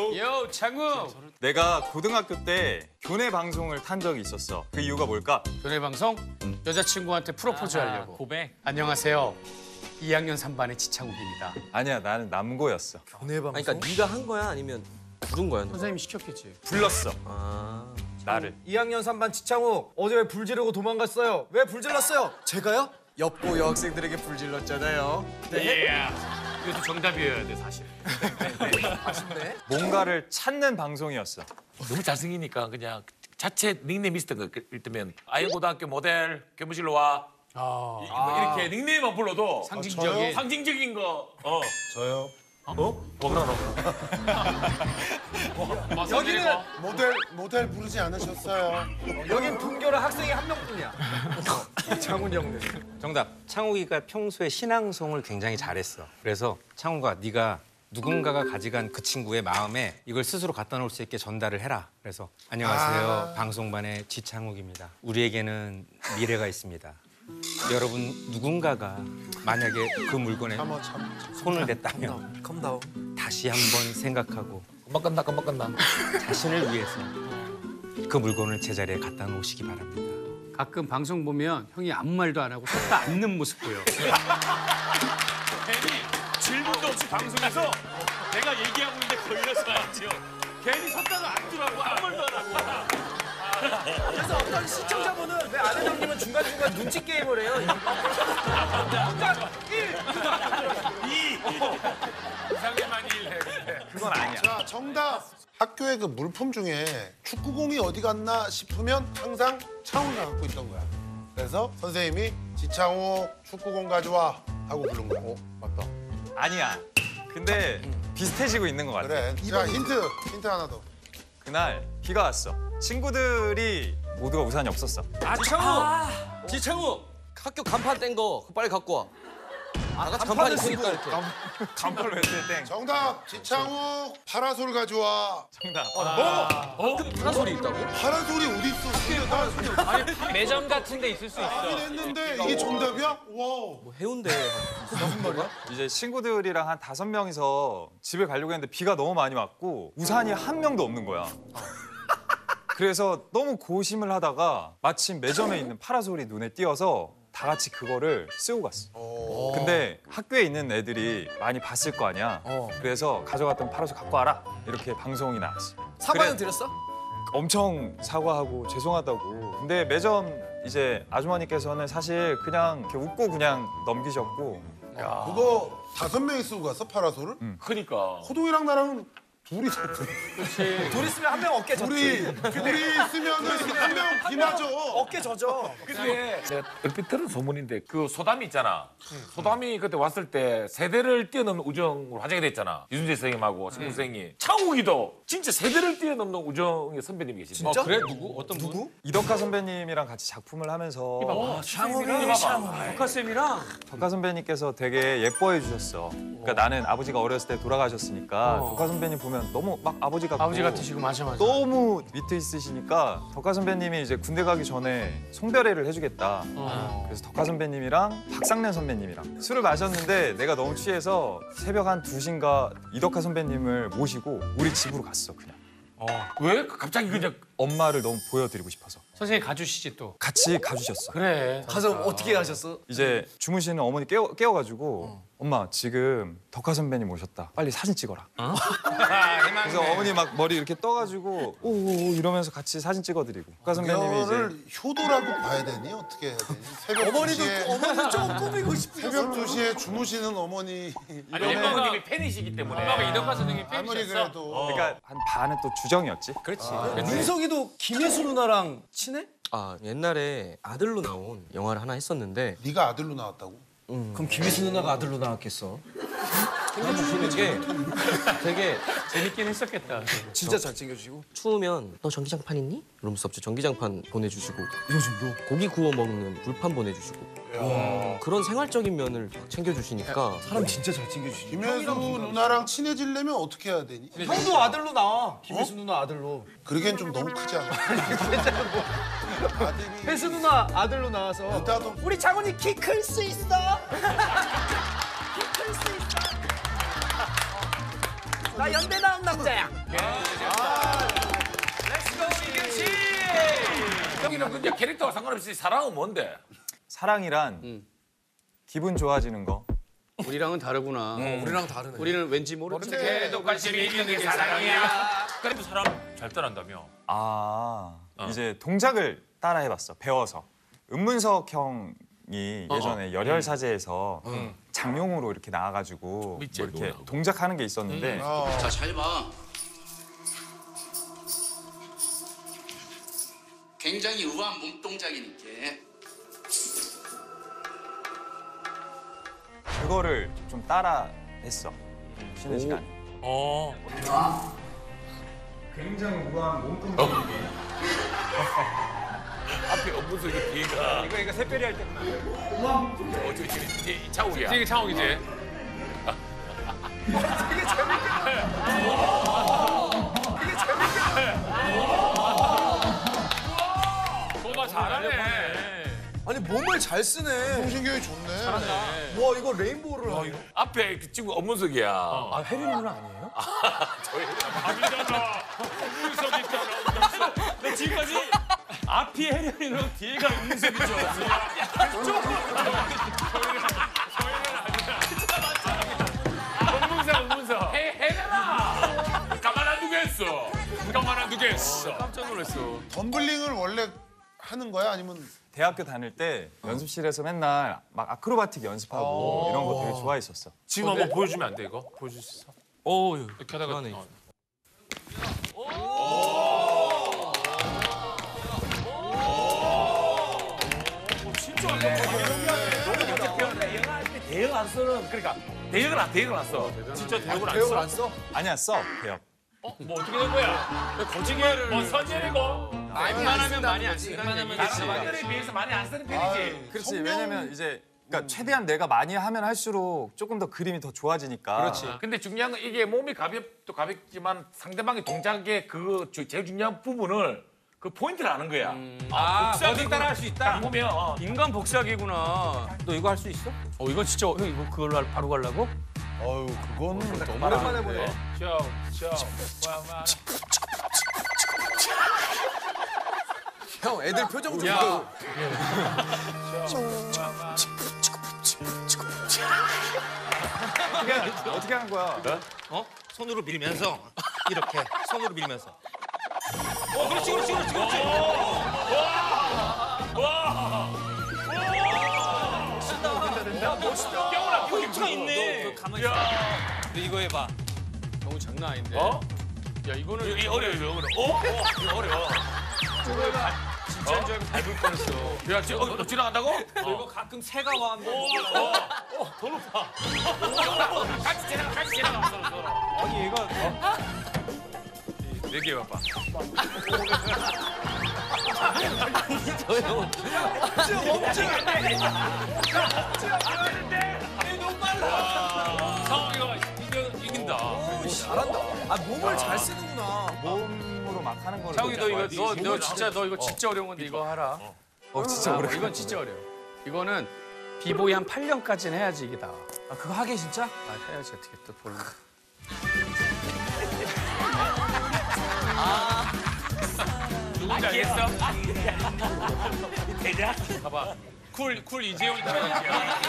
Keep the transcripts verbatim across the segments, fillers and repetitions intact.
요 창우. 내가 고등학교 때 교내 방송을 탄 적이 있었어. 그 이유가 뭘까? 교내 방송? 여자친구한테 프로포즈 하려고. 고백. 안녕하세요. 이 학년 삼 반의 지창욱입니다. 아니야, 나는 남고였어. 아니, 그러니까 네가 한 거야 아니면 부른 거야? 선생님이 시켰겠지. 불렀어, 아. 나를. 이 학년 삼 반 지창욱 어제 왜 불 지르고 도망갔어요? 왜 불 질렀어요? 제가요? 엽고 여학생들에게 불 질렀잖아요. 예. 이것도 정답이어야 돼 사실. 아쉽네. 뭔가를 찾는 방송이었어. 너무 잘생기니까 그냥 자체 닉네임 있었던 거. 일테면 아이고등학교 모델 교무실로 와. 아. 이- 뭐 이렇게 닉네임만 불러도 상징적인. 상징적인 거. 어. 저요. 어? 뭐그러 여기는 모델 모델 부르지 않으셨어요? 여긴 분교를 학생이 한 명뿐이야. 창훈 형네. 정답. 창욱이가 평소에 신앙송을 굉장히 잘했어. 그래서 창욱아, 네가 누군가가 가져간 그 친구의 마음에 이걸 스스로 갖다 놓을 수 있게 전달을 해라. 그래서 안녕하세요. 아. 방송반의 지창욱입니다. 우리에게는 미래가 있습니다. 여러분, 누군가가 만약에 그 물건에 참어 참. 손을 댔다면 컴다운. 다시 한번 생각하고 금방 끝나 금방 끝나. 자신을 위해서 그 물건을 제자리에 갖다 놓으시기 바랍니다. 가끔 방송 보면 형이 아무 말도 안 하고 섰다 앉는 모습 보여. 괜히 질문도 없이 방송에서 내가 얘기하고 있는데 걸려서 앉죠. 괜히 섰다가 앉더라고 아무 말도 안 하고. 그래서 어떤 시청자분은 왜 아는 형님은 중간중간 눈치 게임을 해요? 중간 일, 이 이상해만 일해. 그건 아니야. 자 정답. 학교에 그 물품 중에 축구공이 어디 갔나 싶으면 항상 창훈이가 갖고 있던 거야. 그래서 선생님이 지창욱 축구공 가져와 하고 부른 거야. 어 맞다. 아니야. 근데 비슷해지고 있는 것 같아. 그래. 자 힌트 힌트 하나 더. 그날 비가 왔어. 친구들이 모두가 우산이 없었어. 아, 지창욱! 지창욱! 학교 간판 뗀 거 빨리 갖고 와. 다 같이 간판 있으니까 이렇게. 간발로 했을 땡. 정답. 지창욱 파라솔 가져와. 정답. 어? 파라솔이 있다고? 파라솔이 어디 있어? 나 매점 같은 데 있을 수 하긴 했는데 이게 정답이야? 와우. 뭐 해운대. 이제 친구들이랑 한 다섯 명이서 집에 가려고 했는데 비가 너무 많이 왔고 우산이 한 명도 없는 거야. 그래서 너무 고심을 하다가 마침 매점에 있는 파라솔이 눈에 띄어서 다 같이 그거를 쓰고 갔어. 근데 학교에 있는 애들이 많이 봤을 거 아니야. 그래서 가져갔던 파라솔 갖고 와라. 이렇게 방송이 나왔어. 사과는 그래. 드렸어? 엄청 사과하고 죄송하다고. 근데 매점 이제 아주머니께서는 사실 그냥 이렇게 웃고 그냥 넘기셨고. 그거 다섯 명이 쓰고 갔어 파라솔을? 그러니까. 호동이랑 나랑 둘이 둘이 쓰면 한 명 어깨 둘이 젖지. 둘이 쓰면은 한 명 비 맞아. 어깨 젖어. 근데 내가 얼핏 들은 소문인데 그 소담이 있잖아. 소담이 그때 왔을 때 세대를 뛰어넘는 우정으로 화제가 됐잖아. 유순재 선생님하고 신구 선생님. 창욱이도 진짜 세대를 뛰어넘는 우정의 선배님이 계시네. 진짜? 그래? 누구? 어떤 분? 누구? 이덕화 선배님이랑 같이 작품을 하면서 아, 창욱이 덕화쌤이랑 덕화 선배님께서 되게 예뻐해 주셨어. 그러니까 나는 아버지가 어렸을 때 돌아가셨으니까 덕화 선배님 보면 너무 막 아버지 같고 아버지 같으시고 맞아 맞아. 너무 밑에 있으시니까 덕화 선배님이 이제 군대 가기 전에 송별회를 해주겠다. 그래서 덕화 선배님이랑 박상련 선배님이랑 술을 마셨는데 내가 너무 취해서 새벽 한 두 시인가 이덕화 선배님을 모시고 우리 집으로 갔어 그냥. 왜? 갑자기 그냥 엄마를 너무 보여드리고 싶어서. 선생님 가주시지 또. 같이 가주셨어. 그래. 가서 어떻게 하셨어? 이제 주무시는 어머니 깨워, 깨워가지고 엄마 지금 덕화 선배님 오셨다. 빨리 사진 찍어라. 그래서 어머니 막 머리 이렇게 떠가지고 오오 이러면서 같이 사진 찍어드리고 덕화 선배님이 이제 이거를 효도라고 봐야 되니? 어떻게 해야 되니? 새벽 어머니도 두 시에 어머니 좀 꾸미고 싶으셨어. 새벽 두 시에 주무시는 어머니 아니 엄마님이 팬이시기 때문에. 엄마가 이덕화 선생님 아무리 팬이셨어? 그래도 그러니까 한 반은 또 주정이었지. 그렇지. 민석이도 김혜수 누나랑 친해? 아, 옛날에 아들로 나온 영화를 하나 했었는데 네가 아들로 나왔다고? 그럼 김혜수 누나가 아들로 나왔겠어. 챙겨주시는 게 되게 재밌긴 했었겠다. 진짜 잘 챙겨주시고. 추우면 너 전기장판 있니? 이러면서 전기장판 보내주시고 요즘도 고기 구워 먹는 불판 보내주시고 그런 생활적인 면을 막 챙겨주시니까 사람 진짜 잘 챙겨주시고. 김혜수 누나랑 친해지려면 어떻게 해야 되니? 형도 아들로 나와. 김혜수 누나 아들로. 그러기엔 좀 너무 크지 않아? 아들이 혜수 누나 아들로 나와서 나도 우리 장훈이 키 클 수 있어. 키 클 수 있어. 나 연대 나온 남자야. 근데 캐릭터와 상관없이 사랑은 뭔데? 사랑이란 음. 기분 좋아지는 거. 우리랑은 다르구나. 우리랑 다르네. 우리는 왠지 모르는 걔도 관심이 있는 게 사랑이야. 그래도 사람 잘 따라한다며. 아 이제 동작을 따라 해봤어. 배워서. 은문석 형이 예전에 열혈 사제에서 장용으로 이렇게 나와가지고 밑에 뭐 이렇게 노래하고. 동작하는 게 있었는데 어. 자, 잘 봐. 굉장히 우아한 몸 동작이니까. 그거를 좀 따라 했어. 쉬는 시간에. 어. 굉장히 우아한 몸동작. 앞에 업무소 이거 뒤가. 이거 이거 새별이 할 때구나. 어, 저기 저기 차욱이야. 이게 차욱이지. 너가 잘하네. 아니 몸을 잘 쓰네. 정신교육 좋네. 와 이거 레인보우를 하네. 앞에 그 친구 업무석이야. 아 혜린 누나 아니에요? 아니잖아. 업무석 있잖아. 너 지금까지 앞이 혜련이로 뒤에가 은석이죠. 업무석 업무석. 해 해라. 가만 안 두겠어. 가만 안 두겠어. 깜짝 놀랐어. 덤블링을 원래 하는 거야? 아니면 대학교 다닐 때 연습실에서 맨날 막 아크로바틱 연습하고 이런 거 되게 좋아했었어. 지금 한번 보여주면 안 돼 이거? 보여줄 수 있어? 오, 이렇게 하다가 그러네. 어. 대역 안 쓰는 그러니까 대역을 안 대역을 안 써. 진짜 대역을 안 써. 대역을 안 써? 아니야 써 대학. 어? 뭐 어떻게 된 거야? 거짓말을 뭐 선전이고 웬만하면 많이 안 쓰는 얘기지. 사람들에 비해서 많이 안 쓰는 편이지. 그렇지. 왜냐면 이제 그러니까 최대한 내가 많이 하면 할수록 조금 더 그림이 더 좋아지니까. 그렇지. 근데 중요한 건 이게 몸이 가볍도 가볍지만 상대방의 동작의 그 주- 제일 중요한 부분을 그 포인트를 아는 거야. 아, 어디 따라 할 수 있다. 딱 보면 어. 인간 복사기구나. 너 이거 할 수 있어? 어, 이건 진짜 형 이거 그걸로 할- 바로 가려고? 어유 그거는 너무 오랜만에 보네. 저, 저, 와마. 형 애들 표정 좀. 야. 봐. 어떻게, 하- 어떻게 하는 거야? 어? 손으로 밀면서 이렇게 손으로 밀면서. 어, 그렇지, 그렇지, 그렇지, 그렇지. 멋있다. 경훈아, 포인트가 있네. 너, 너 가만히 있어. 너 이거 해봐. 너무 장난 아닌데. 어? 야 이거는 이거 어려워, 이거 어려워. 어? 어? 이거 어려워. 진짜인 줄 알고 밟을 뻔했어. 야, 지, 어, 너 지나간다고? 너 이거 가끔 새가 와. 한번 어, 어, 더 높아. 같이 지나가, 같이 지나가. 서로, 서로. 아니 이거 네 개 봐봐. 상황이가 이겨, 이긴다. 잘한다. 아 몸을 잘 쓰는구나. 몸으로 막 하는 거를. 창욱이 너 이거 너, 너 몸을 진짜 너 이거 진짜 어려운 건데 이거 하라. 어 진짜 아, 어려워. 이건 진짜 어려워. 이거는 비보이 한 팔 년까지는 해야지 이게 나와. 아 그거 하게 진짜? 아, 해야지 어떻게 또 보는 거. 누군지 알겠어? 대장? 봐봐. 쿨, 쿨 이재용이 따라갈게요.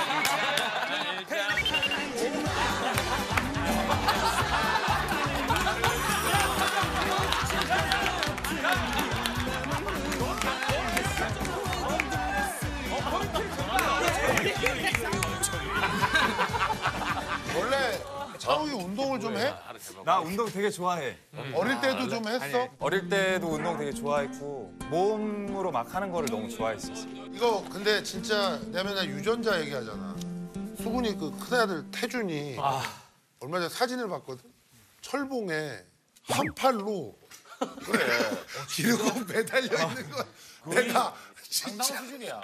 원래 창욱이 운동을 좀 해? 나 운동 되게 좋아해. 어릴 때도 좀 했어? 어릴 때도 운동 되게 좋아했고 몸으로 막 하는 거를 너무 좋아했었어. 이거 근데 진짜 내가 맨날 유전자 얘기하잖아. 수근이 그 큰아들 태준이 얼마 전에 사진을 봤거든. 철봉에 한 팔로 그래 이러고 매달려 있는 거야. 내가 진짜 수준이야.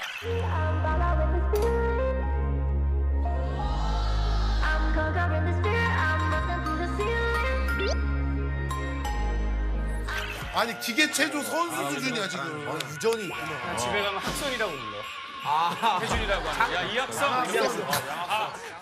아니 기계체조 선수 수준이야 지금. 유전이 있구나. 집에 가면 학선이라고 불러. 아, 혜준이라고 하는. 야, 이 학선. 이 학선.